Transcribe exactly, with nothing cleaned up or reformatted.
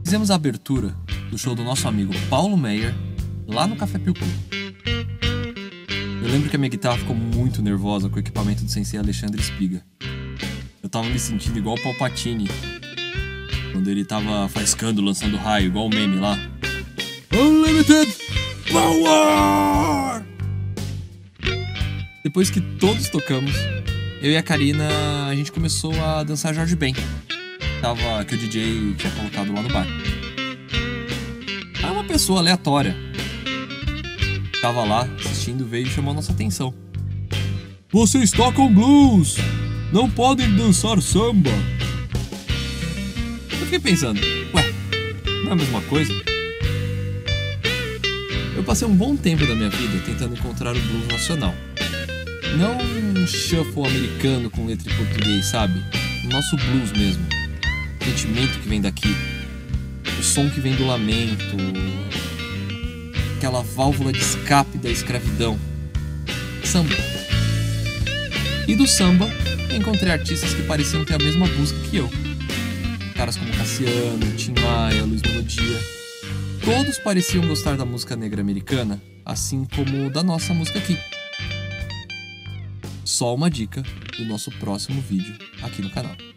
Fizemos a abertura do show do nosso amigo Paulo Meyer lá no Café Piu Piu. Eu lembro que a minha guitarra ficou muito nervosa com o equipamento do sensei Alexandre Espiga. Eu tava me sentindo igual o Palpatine quando ele tava faiscando, lançando raio, igual o meme lá. Unlimited Power! Depois que todos tocamos, eu e a Karina, a gente começou a dançar Jorge Ben, tava, que o D J tinha colocado lá no bar. Aí uma pessoa aleatória tava lá assistindo, veio e chamou a nossa atenção. Vocês tocam blues, não podem dançar samba. Eu fiquei pensando, ué, não é a mesma coisa? Eu passei um bom tempo da minha vida tentando encontrar o blues nacional. Não um shuffle americano com letra em português, sabe? O nosso blues mesmo. O sentimento que vem daqui. O som que vem do lamento. Aquela válvula de escape da escravidão. Samba. E do samba, encontrei artistas que pareciam ter a mesma busca que eu. Caras como Cassiano, Tim Maia, Luiz Melodia. Todos pareciam gostar da música negra americana, assim como da nossa música aqui. Só uma dica do nosso próximo vídeo aqui no canal.